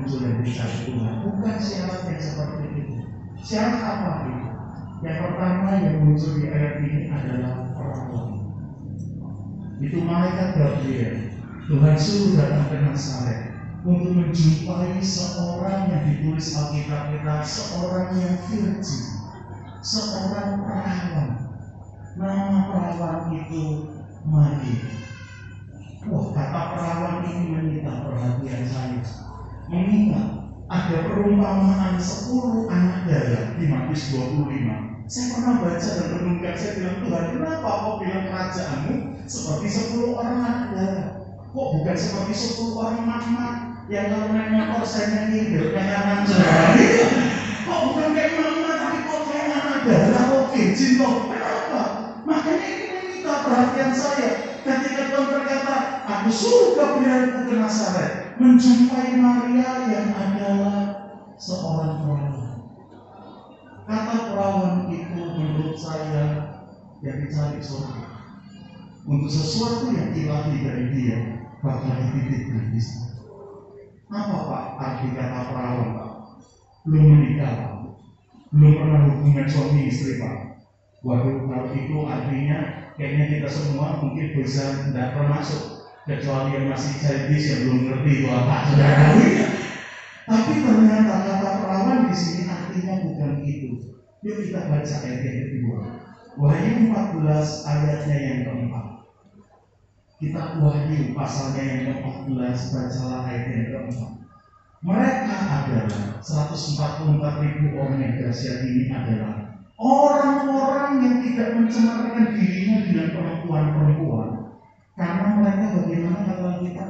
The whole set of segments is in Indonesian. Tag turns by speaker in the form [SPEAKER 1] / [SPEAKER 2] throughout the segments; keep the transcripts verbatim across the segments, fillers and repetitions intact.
[SPEAKER 1] muncul yang dicari Tuhan. Bukan syarat yang seperti itu. Syarat apa itu? Yang pertama yang muncul di ayat ini adalah perawan. Itu malaikat Gabriel. Tuhan suruh datang ke Nazaret untuk menjumpai seorang yang ditulis Alkitab kita, seorang yang virgin, seorang perawan. Nama perawan itu Maria. Wah, kata perawan ini menyita perhatian saya. Mengingat ada perumpamaan sepuluh anak darah di Matius dua puluh lima. Saya pernah baca dan renungkan, saya bilang, Tuhan, kenapa kau bilang kerajaanmu seperti sepuluh orang anak darah? Kok bukan seperti sepuluh orang mama yang kalau naik motor saya nyanyi berkenaan saudara? Kok bukan kayak mama, tapi kok kayak anak darah? Oke, cinta. Kenapa? Makanya ini menyita perhatian saya. Ketika Tuhan berkata, aku suruh Gabrielku ke Nazaret menjumpai Maria yang adalah seorang perawan. Kata perawan itu menurut saya yang dicari surga. Untuk sesuatu yang ilahi dari dia bakal dititipkan di sana. Apa Pak arti kata perawan Pak? Belum menikah Pak, belum pernah hubungan suami istri Pak. Waduh, kalau itu artinya kayaknya kita semua mungkin bisa tidak termasuk, kecuali yang masih childish yang belum ngerti itu apa saudara. Tapi ternyata kata perawan di sini artinya bukan itu. Yuk kita baca ayat yang kedua. Wahyu empat belas ayatnya yang keempat. Kita Wahyu pasalnya yang keempat belas, bacalah ayat yang keempat. Mereka adalah seratus empat puluh empat ribu orang yang dahsyat ini adalah orang-orang yang tidak mencemarkan dirinya dengan perempuan-perempuan, karena mereka bagaimana kata kita?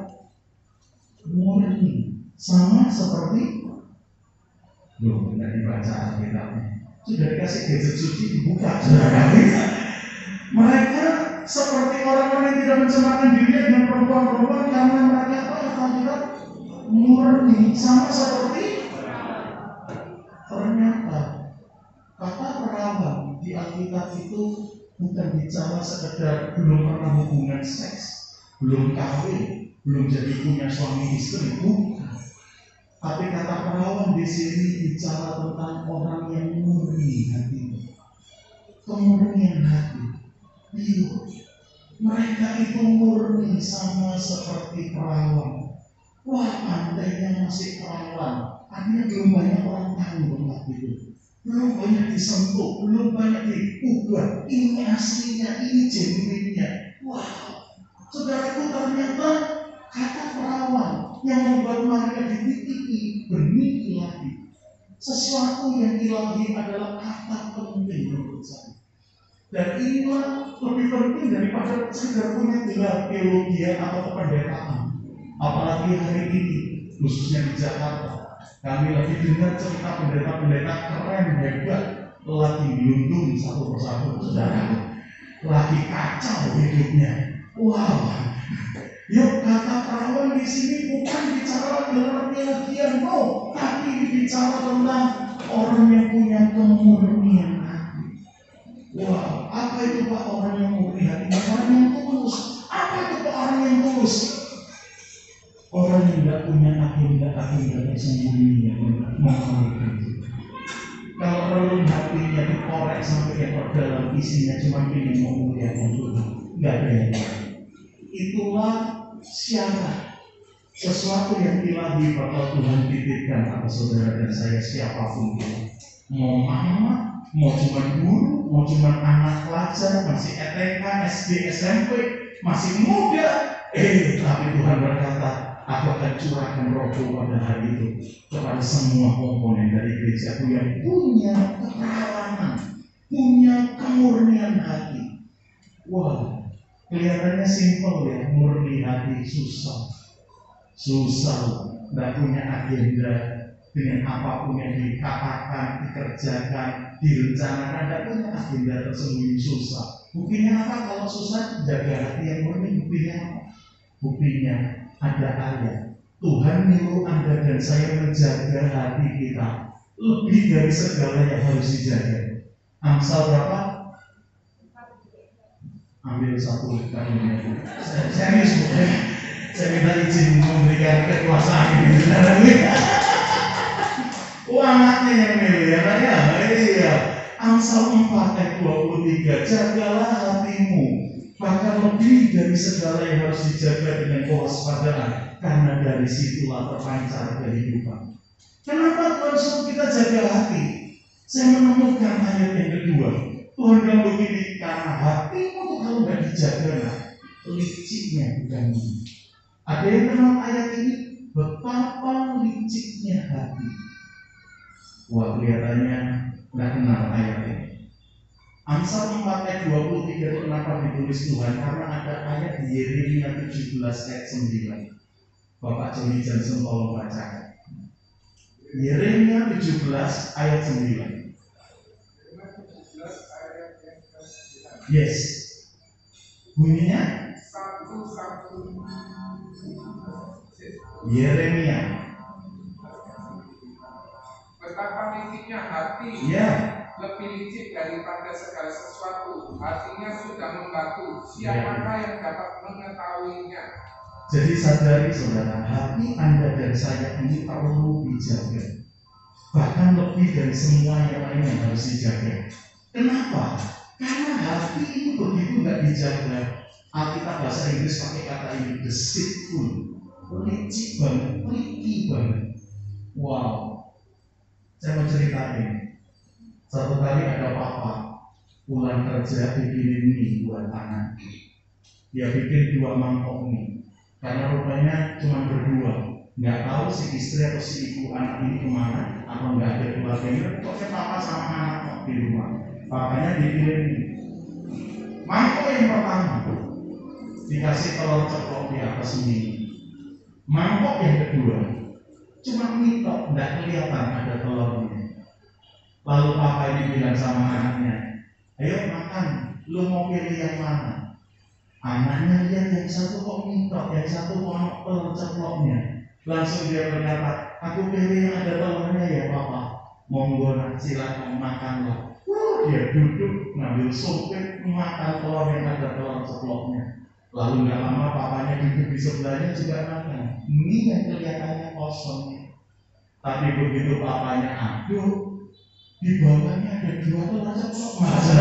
[SPEAKER 1] Murni, sama seperti belum tidak dibaca Alkitabnya. Sudah dikasih gadget suci dibuka, saudara. Mereka seperti orang-orang yang tidak mencemarkan dirinya dengan perempuan-perempuan, karena mereka apa kata kita? Murni, sama seperti. Ternyata kata perawan di Alkitab itu bukan bicara sekedar belum pernah hubungan seks, belum kawin, belum jadi punya suami istri, bukan. Tapi kata perawan di sini bicara tentang orang yang murni hatinya, kemurnian hati. Iya, mereka itu murni sama seperti perawan. Wah, andainya masih perawan, artinya belum banyak orang tahu tentang itu. Belum banyak disentuh, belum banyak diubah. Ini aslinya, ini genuinnya. Wow, saudaraku, ternyata kata perawan yang membuat Maria dititipi benih ilahi. Sesuatu yang ilahi adalah kata penting menurut saya. Dan inilah lebih penting daripada sekedar punya gelar teologi atau kependetaan. Apalagi hari ini, khususnya di Jakarta, kami lagi dengar cerita pendeta-pendeta keren, hebat, lagi dilundung satu persatu, saudara. Lagi kacau hidupnya. Wow. Yuk, kata perawan di sini bukan bicara gelar teologian, no, tapi bicara tentang orang yang punya kemurnian hati. Wow, apa itu Pak orang yang murni hati? Orang yang tulus. Apa itu Pak orang yang tulus? Orang yang tidak punya agenda-agenda tersembunyi yang mengalihkan itu. Kalau relung hatinya dikorek sampai yang terdalam, isinya cuma ingin memuliakan Tuhan, nggak ada yang lain. Itulah syarat sesuatu yang ilahi bakal Tuhan titipkan atas saudara dan saya siapapun itu. Mau mama, mau cuma guru, mau cuma anak pelajar, masih S T K, S D, S M P, masih muda, eh tapi Tuhan berkata, aku akan curahkan rohku pada hari itu kepada semua komponen dari gerejaku yang punya keperawanan, punya kemurnian hati. Wah, kelihatannya simpel ya, murni hati susah, susah, tidak punya agenda dengan apapun yang dikatakan, dikerjakan, direncanakan, tidak punya agenda tersembunyi, susah. Buktinya apa? Kalau susah, jaga hati yang murni. Buktinya apa? Buktinya ada ayat, Tuhan nyuruh Anda dan saya menjaga hati kita lebih dari segala yang harus dijaga. Amsal berapa? Ambil satu kalinya. Serius bukan? Saya minta izin memberikan kekuasaan ini. Amsal empat ayat dua puluh tiga, jagalah hatimu, bahkan lebih dari segala yang harus dijaga dengan kewaspadaan, karena dari situlah terpancar kehidupan. Kenapa Tuhan suruh kita jaga hati? Saya menemukan ayat yang kedua. Tuhan bilang begini, karena hatimu tuh kalau nggak dijaga, nah, liciknya bukan ini. Ada yang kenal ayat ini? Betapa liciknya hati. Wah, kelihatannya nggak kenal ayat ini. Amsal empat ayat dua puluh tiga itu kenapa ditulis Tuhan? Karena ada ayat di Yeremia tujuh belas ayat sembilan. Bapak Joni Johnson tolong bacakan. Yeremia tujuh belas ayat sembilan. Yes. Bunyinya Yeremia.
[SPEAKER 2] Betapa liciknya hati,
[SPEAKER 1] Ya.
[SPEAKER 2] lebih licik daripada segala sesuatu. Hatinya sudah membatu. Siapakah yang dapat mengetahuinya?
[SPEAKER 1] Jadi sadari saudara, hati Anda dan saya ini perlu dijaga. Bahkan lebih dari semua yang lain yang harus dijaga. Kenapa? Karena hati itu begitu nggak dijaga. Alkitab bahasa Inggris pakai kata ini deceitful, licik banget, tricky banget. Wow. Saya mau ceritain. Satu kali ada papa pulang kerja bikinin mie buat anak. Dia bikin dua mangkok mie. Karena rupanya cuma berdua, nggak tahu si istri atau si ibu anak ini kemana, atau nggak ada keluarganya. Pokoknya papa sama anak kok di rumah. Papanya bikinin mie. Mangkok yang pertama dikasih telur ceplok di atas mie. Mangkok yang kedua cuma mie tok, nggak kelihatan ada telurnya. Lalu papa ini bilang sama anaknya, ayo makan, lu mau pilih yang mana? Anaknya lihat yang satu kok mintok, yang satu kok telur ceploknya. Langsung dia berkata, aku pilih yang ada telurnya ya papa. Monggo nak, silakan makanlah. Wah, dia duduk ngambil sumpit makan telur yang ada telur ceploknya. Lalu nggak lama papanya duduk di sebelahnya juga makan. Ini yang kelihatannya kosong. Tapi begitu papanya aduk, di bawahnya ada dua telur ceplok.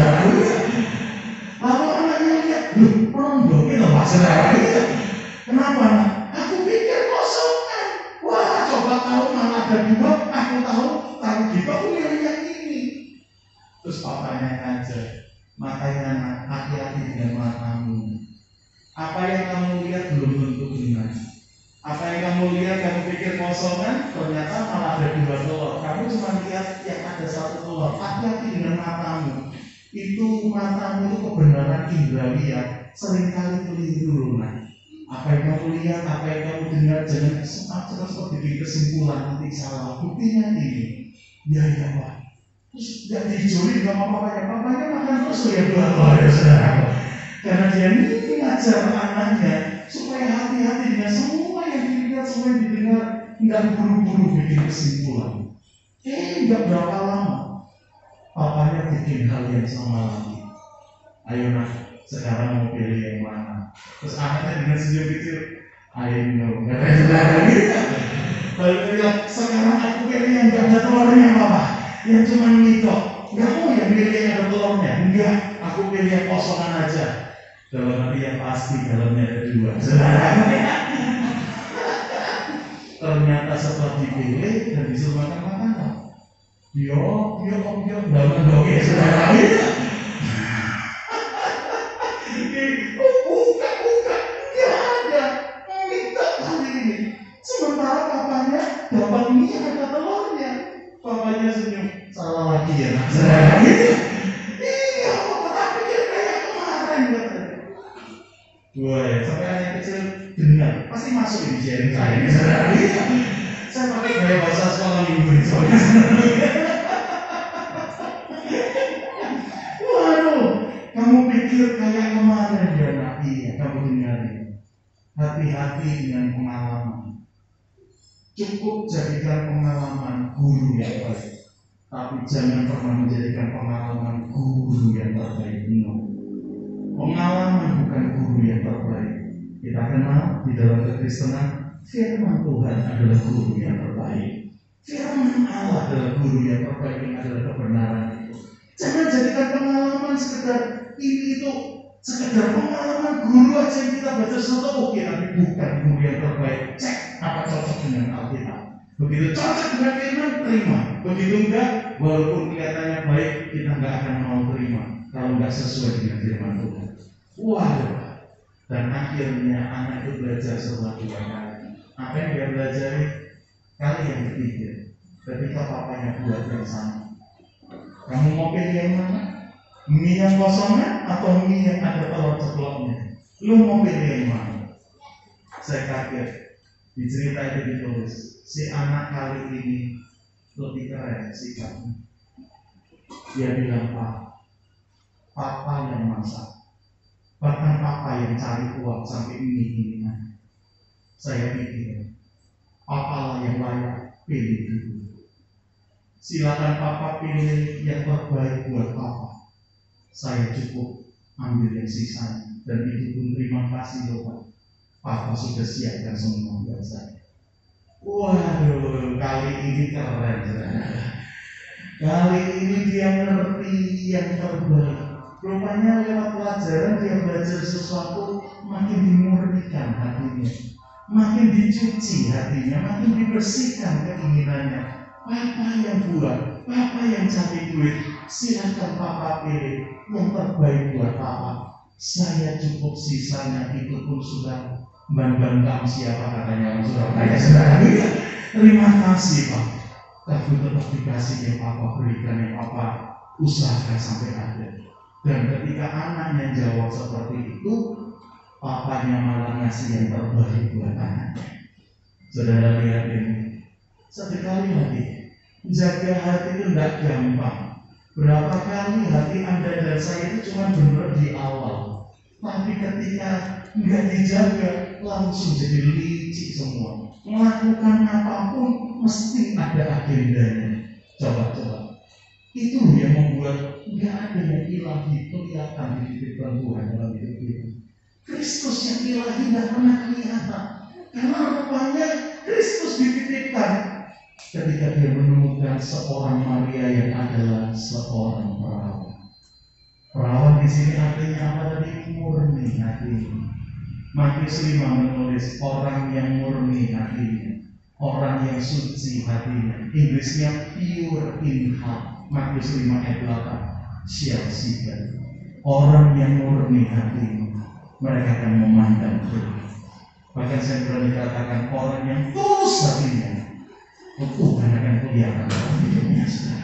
[SPEAKER 1] Lalu anaknya lihat, loh, rondongnya loh Pak Saudara. Kenapa? Aku pikir kosong kan. Wah, coba tahu malah ada dua. Aku tahu, tahu gitu aku milih yang ini. Terus papanya aja, makanya anak, hati-hati dengan matamu. Apa yang kamu lihat belum tentu benar. Apa yang kamu lihat, kamu pikir kosongan, ternyata malah ada dua telur. Kamu cuma lihat yang ada satu telur. Hati-hati dengan matamu. Itu matamu itu kebenaran indrawi ya, seringkali keliru. Nah, apa yang kamu lihat, apa yang kamu dengar, jangan sempat terus bikin kesimpulan nanti salah. Buktinya ini, ya ya Pak. Terus tidak dijoli sama papanya, papanya makan terus ya buah ya saudara. Karena dia ini ngajar anaknya supaya hati-hati dengan semua yang dilihat, semua yang didengar, nggak buru-buru bikin kesimpulan. Eh, nggak berapa lama. Papanya bikin hal yang sama lagi. Ayo nak, sekarang mau pilih yang mana? Terus anaknya dengan senyum kecil, ayo no, lalu dia bilang, sekarang aku pilih yang gak ada telurnya papa, yang cuma mitok. Gak mau yang pilih yang ada telurnya, enggak, aku pilih yang kosongan aja. Dalam hati yang pasti dalamnya ada dua. Ternyata setelah dipilih dan disuruh makan makanan. Yo, yo, yo, dalam doge saudara. Buka, buka, nggak ada. Minta kali ini. Sementara papanya dapat mie ada telurnya. Papanya senyum. Salah lagi ya nak. Iya, papa pikir kayak kemarin katanya. Wah, sampai anak kecil dengar, pasti masuk di sharing saya ini saudara. Saya pakai gaya bahasa sekolah minggu ini soalnya. Waduh, kamu pikir kayak kemarin ya nak? Iya, kamu dengarin. Hati-hati dengan pengalaman. Cukup jadikan pengalaman guru yang baik, tapi jangan pernah menjadikan pengalaman guru yang terbaik. No. Pengalaman bukan guru yang terbaik. Kita kenal di dalam kekristenan, firman Tuhan adalah guru yang terbaik. Firman Allah adalah guru yang terbaik, yang adalah kebenaran itu. Jangan jadikan pengalaman sekedar ini itu sekedar pengalaman guru aja yang kita baca sesuatu, oke, tapi bukan guru yang terbaik. Cek apa cocok dengan Alkitab. Begitu cocok dengan firman, terima. Begitu enggak, walaupun kelihatannya baik, kita enggak akan mau terima kalau enggak sesuai dengan firman Tuhan. Waduh. Dan akhirnya anak itu belajar setelah dua kali. Apa yang dia belajar? Kali yang ketiga, ketika papanya buat yang sama. Kamu mau pilih yang mana? Mie yang kosongnya atau mie yang ada telur ceploknya? Lu mau pilih yang mana? Saya kaget. Di cerita itu ditulis, si anak kali ini lebih keren sikapnya. Dia bilang, Pak, papa yang masak. Bahkan papa yang cari uang sampai ini ini. Saya pikir, papa lah yang layak pilih dulu. Silakan papa pilih yang terbaik buat papa. Saya cukup ambil yang sisanya. Dan itu pun terima kasih loh Pak. Papa sudah siapkan semua buat saya. Waduh, kali ini keren. Kali ini dia ngerti yang terbaik. Rupanya lewat pelajaran dia belajar sesuatu, makin dimurnikan hatinya, makin dicuci hatinya, makin dibersihkan keinginannya. Papa yang buat, papa yang cari duit, silakan papa pilih yang terbaik buat papa. Saya cukup, sisanya itu pun sudah membangkang siapa katanya orang Surabaya. Terima kasih Pak, tapi tetap dikasih yang papa berikan, yang papa usahakan sampai ada. Dan ketika anaknya jawab seperti itu, papanya malah ngasih yang terbaik buat anaknya. Saudara lihat ini, sekali lagi, jaga hati itu tidak gampang. Berapa kali hati Anda dan saya itu cuma benar di awal, tapi ketika nggak dijaga langsung jadi licik semua. Melakukan apapun mesti ada agendanya. Coba-coba. Itu yang membuat nggak ada yang ilahi kelihatan di kehidupan Tuhan dalam hidup kita. Kristus yang ilahi nggak pernah kelihatan, karena rupanya Kristus dititipkan ketika dia menemukan seorang Maria yang adalah seorang perawan. Perawan di sini artinya apa tadi? Murni hatinya. Matius lima menulis orang yang murni hatinya, orang yang suci hatinya. Inggrisnya pure in heart. Matius lima ayat delapan. Siap-siap. Orang yang murni hatinya, mereka akan memandang Tuhan. Bahkan saya berani katakan orang yang tulus hatinya, Tuhan akan kelihatan dalam hidupnya.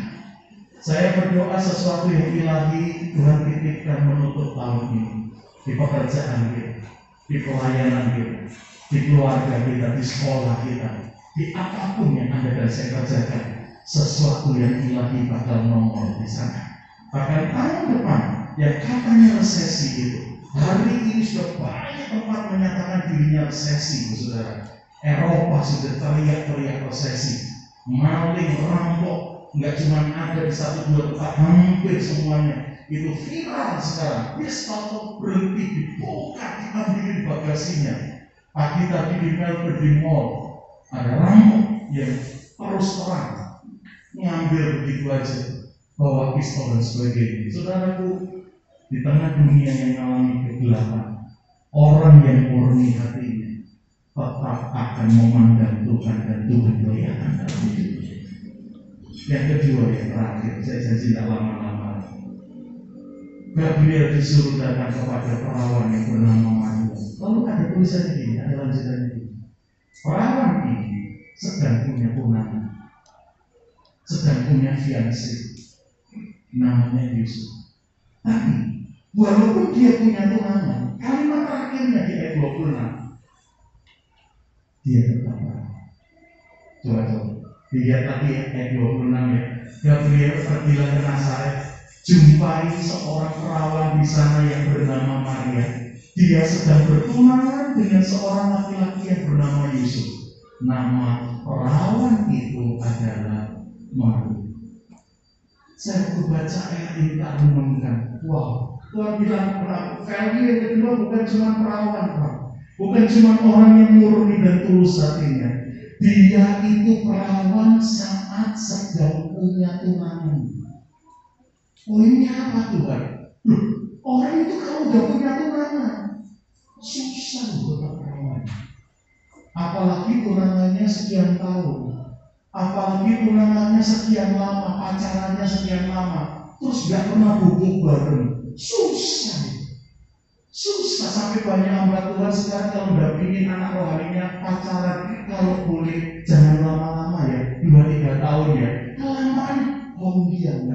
[SPEAKER 1] Saya berdoa sesuatu yang ilahi Tuhan titipkan menutup tahun ini, di pekerjaan kita, di pelayanan kita, di keluarga kita, di sekolah kita, di apapun yang Anda dan saya kerjakan, sesuatu yang ilahi bakal nongol di sana. Bahkan tahun depan yang katanya resesi itu, hari ini sudah banyak tempat menyatakan dirinya resesi, saudara. Eropa sudah teriak-teriak resesi, maling, rampok, nggak cuma ada di satu dua tempat, hampir semuanya itu viral sekarang. Dia selalu berhenti, dibuka, diambilin bagasinya. Pagi tadi di Melbourne di mall ada rampok yang terus terang ngambil begitu aja, bawa pistol dan sebagainya. Saudaraku, di tengah dunia yang mengalami kegelapan, orang yang murni hatinya tetap akan memandang Tuhan dan Tuhan kelihatan dalam hidupnya. Yang kedua, yang terakhir, saya janji tidak lama-lama. Gabriel disuruh datang kepada perawan yang bernama Maria. Lalu ada tulisannya ini, ada lanjutannya ini. Perawan ini sedang punya tunangan, sedang punya fiancé, namanya Yusuf. Tapi walaupun dia punya tunangan, kalimat terakhirnya di ayat dua puluh enam, dia tetap perawan. Coba-coba dilihat tadi ayat dua puluh enam ya. Gabriel pergilah ke Nazaret, jumpai seorang perawan di sana yang bernama Maria. Dia sedang bertunangan dengan seorang laki-laki yang bernama Yusuf. Nama perawan itu adalah Maria. Saya membaca ayat ini tak renungkan. Wow, Tuhan bilang value yang kedua bukan cuma perawan, Pak. Bukan cuma orang yang murni dan tulus hatinya. Dia itu perawan saat sedang punya tunangan. Poinnya apa Tuhan? Loh, orang itu kalau udah punya tunangan, susah buat perawan. Apalagi tunangannya sekian tahun, apalagi tunangannya sekian lama, pacarannya sekian lama, terus gak pernah bubuk bareng, susah. Susah sampai banyak hamba Tuhan sekarang kalau mendampingin anak rohaninya pacaran, kalau boleh jangan lama-lama ya, dua tiga tahun ya, kelamaan hombian.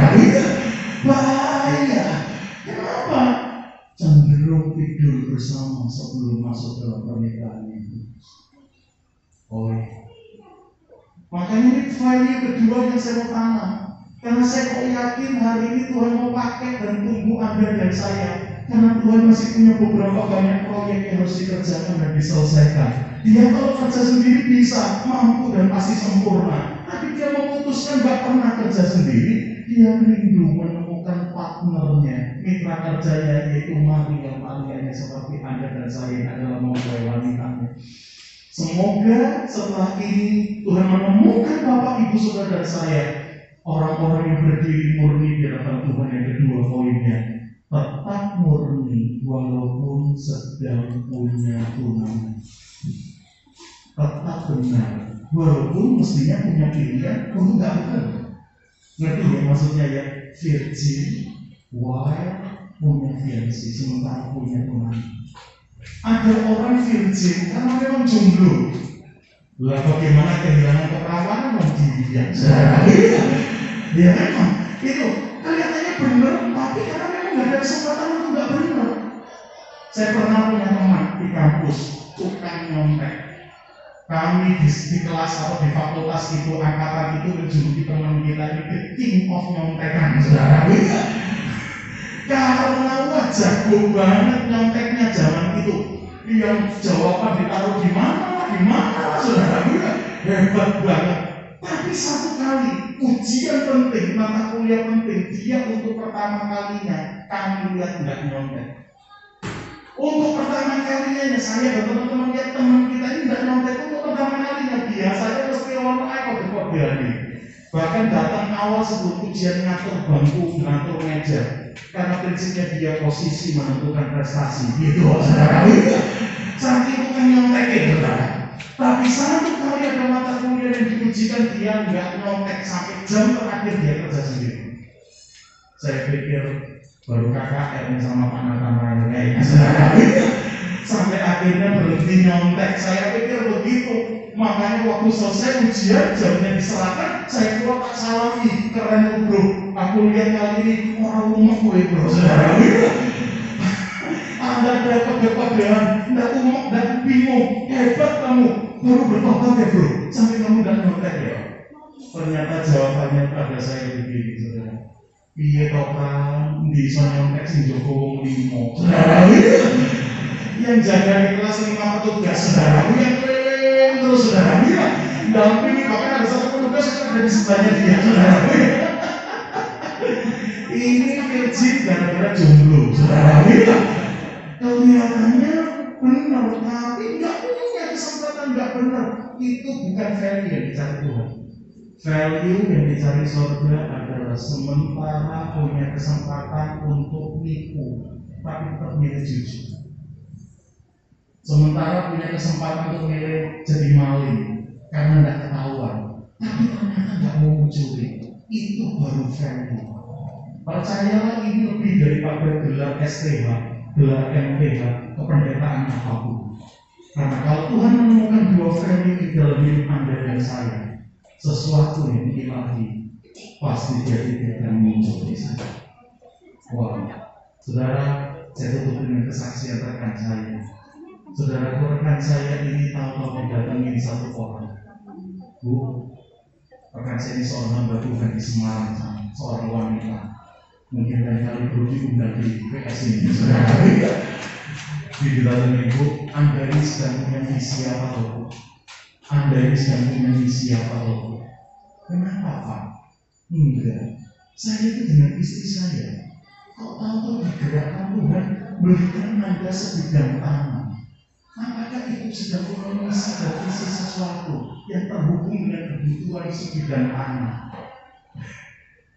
[SPEAKER 1] Bahaya. Kenapa? Cenderung tidur bersama sebelum masuk dalam pernikahan itu. Oh iya. Makanya ini value kedua yang saya mau tanam. Karena saya kok yakin hari ini Tuhan mau pakai dan tunggu Anda dan saya. Karena Tuhan masih punya beberapa banyak proyek yang harus dikerjakan dan diselesaikan. Dia kalau kerja sendiri bisa, mampu dan pasti sempurna. Tapi dia memutuskan gak pernah kerja sendiri. Dia rindu menemukan partnernya, mitra kerjanya, yaitu Maria. Marianya seperti Anda dan saya yang adalah mempelai wanitanya. Semoga setelah ini Tuhan menemukan Bapak, Ibu, Saudara dan saya, orang-orang yang berdiri murni di hadapan Tuhan. Yang kedua poinnya, tetap murni walaupun sedang punya tunangan. Tetap benar walaupun mestinya punya pilihan untuk gak benar. Ngerti ya maksudnya ya? Virgin while punya fiancé, sementara punya tunangan. Ada orang virgin karena memang jomblo. Lah bagaimana kehilangan keperawanan mau dibiasa? Ya memang itu kelihatannya benar, tapi karena memang nggak ada kesempatan untuk nggak benar. Saya pernah punya teman di kampus tukang nyontek. Kami di, di kelas atau di fakultas itu, angkatan itu menjuluki teman kita ini the king of nyontekan, saudara. Karena wah jago banget nyonteknya zaman itu. Yang jawaban ditaruh di mana, di mana, saudara. Hebat banget. Tapi satu kali ujian penting, mata kuliah penting, dia untuk pertama kalinya kami lihat nggak nyontek. Untuk pertama kalinya saya dan teman-teman lihat teman kita ini nggak nyontek untuk pertama kalinya. Biasanya mesti orang apa berkoordinasi. Bahkan datang awal sebelum ujian ngatur bangku, ngatur meja. Karena prinsipnya dia posisi menentukan prestasi. Gitu, saudara. Saat itu kan nyontek ya, saudara. Tapi satu kali ada mata kuliah yang diujikan, dia nggak nyontek sampai jam terakhir dia kerja sendiri. Saya pikir baru K K R sama Pak Nathan kayaknya, saudara. Sampai akhirnya berhenti nyontek. Saya pikir begitu. Makanya waktu selesai ujian, jamnya diserahkan, saya keluar tak salami. Keren bro. Aku lihat kali ini orang rumah gue bro, saudara. Anda dapat kepadean, tidak umak dan bingung. Hebat kamu. Baru bertobat ya bro, sampai kamu gak nyontek ya. Ternyata jawabannya pada saya begini, saudara. Piye to kan bisa nyontek sing Joko limo, saudara. Yang jaga di kelas lima petugas, saudara. Yang keliling terus, saudara. Dampingi bahkan ada satu petugas yang ada di sebelahnya dia, saudara. Ini virgin gara-gara jomblo, saudara. Kelihatannya benar, tapi nggak punya kesempatan nggak benar. Itu bukan value yang dicari Tuhan. Value yang dicari surga adalah sementara punya kesempatan untuk nipu, tapi tetap milih jujur. Sementara punya kesempatan untuk milih jadi maling karena nggak ketahuan, tapi ternyata nggak mau mencuri. Itu baru value. Percayalah ini lebih daripada gelar S T H, gelar M P H, kependetaan apapun. Karena kalau Tuhan menemukan dua value di dalam hidup Anda dan saya, sesuatu yang ilahi pasti dia tidak akan muncul di sana. Wow, saudara, saya tutup dengan kesaksian rekan saya. Saudara, rekan saya ini tahu-tahu mendatangi satu orang. Bu, rekan saya ini seorang hamba Tuhan di Semarang, seorang wanita. Mungkin lain kali perlu diundang di P S ini, saudara. Di dalam ibu, Anda ini sedang punya visi apa loh? Anda ini sedang punya visi apa loh? Kenapa Pak? Enggak, saya itu dengan istri saya. Kok tahu digerakkan Tuhan berikan Anda sebidang tanah? Apakah itu sedang punya misi dan visi sesuatu yang terhubung dengan kebutuhan sebidang tanah?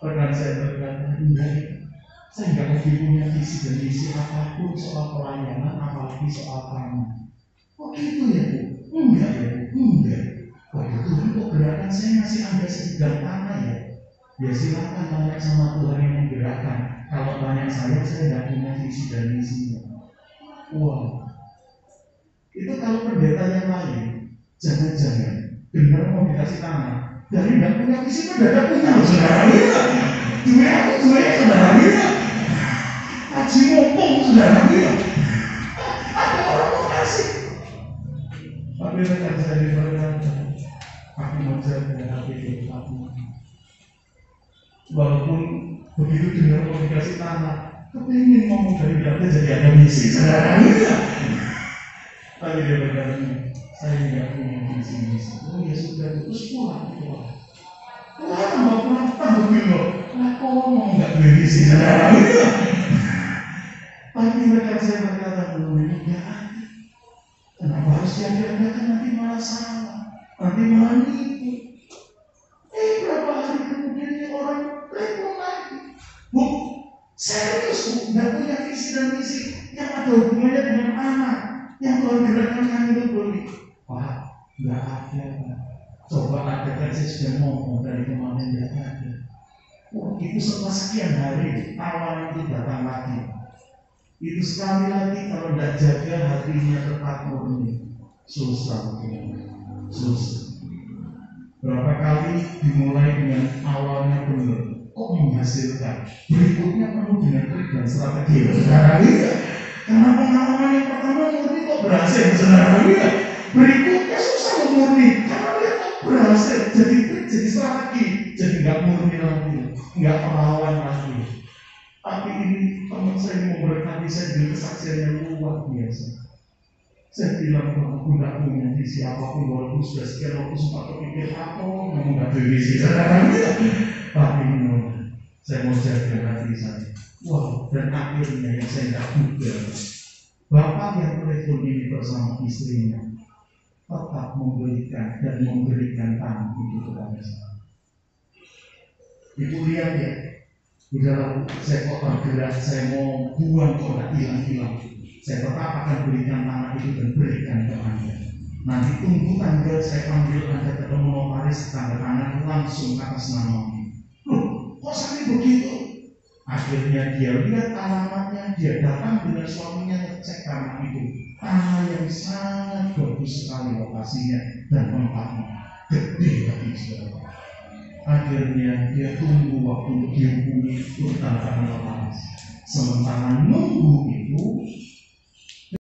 [SPEAKER 1] Rekan saya berkata, enggak, saya nggak lagi punya visi dan misi apapun soal pelayanan, apalagi soal kamu. Oh gitu ya Bu? Enggak ya Bu? Enggak. Waduh Tuhan, kok gerakan saya masih ada sebidang tanah ya? Ya silakan tanya sama Tuhan yang menggerakkan. Kalau tanya saya, saya nggak punya visi dan misinya. Wow. Itu kalau pendeta yang lain, jangan-jangan benar mau dikasih tanah. Dari nggak punya visi pendeta punya loh saudara. Dua aku dua ya saudara. Haji mumpung saudara. Ada orang mau kasih. Tapi rekan saya berkata, aku mau jaga hati aku. Walaupun begitu dengar mau dikasih tanah, tapi ingin ngomong dari belakang jadi ada misi saudara. Tapi dia berkata, saya nggak punya misi-misi. Oh ya sudah, terus pulang pulang. Wah, tambah pulang tambah bilo. Nah, kok ngomong nggak punya misi saudara? Tapi mereka saya berkata belum enggak. Kenapa harus diadakan nanti malah salah, nanti malah nipu. Eh berapa hari kemudian ini orang telepon lagi. Bu, serius Bu, nggak punya visi dan misi yang ada hubungannya dengan anak. Yang Tuhan gerakkan kami itu beli. Pak, nggak ada Pak. Coba ada kan saya sudah ngomong dari kemarin nggak ada. Oh, itu setelah sekian hari tawaran itu datang lagi. Itu sekali lagi kalau tidak jaga hatinya tetap murni, susah, susah. Berapa kali dimulai dengan awalnya benar, kok menghasilkan, berikutnya penuh dengan trik dan strategi. Saudara lihat, karena pengalaman yang pertama murni kok berhasil, saudara lihat. Berikutnya susah murni, karena lihat kok berhasil, jadi trik, jadi strategi, jadi nggak murni lagi, nggak perawan lagi. Tapi ini teman saya mau berkati saya dengan kesaksian yang luar biasa. Saya bilang bahwa aku nggak punya visi apapun, walaupun sudah sekian waktu sempat berpikir apa, kamu nggak punya visi. Tapi menurut saya mau jaga hati saya. Wow, dan akhirnya yang saya nggak duga, bapak yang telepon ini bersama istrinya tetap memberikan dan memberikan tangan itu kepada saya. Ibu lihat ya. Udah saya kok tergerak, saya mau buang kok nggak hilang-hilang. Saya tetap akan berikan tanah itu dan berikan ke Anda. Nanti tunggu tanggal saya panggil Anda ketemu notaris, tanda tangan langsung atas nama. Loh, kok sampai begitu? Akhirnya dia lihat alamatnya, dia datang dengan suaminya ngecek tanah itu. Tanah yang sangat bagus sekali lokasinya dan tempatnya. Gede tapi saudara. Akhirnya dia tunggu waktu dihubungi untuk tanda tangan notaris. Sementara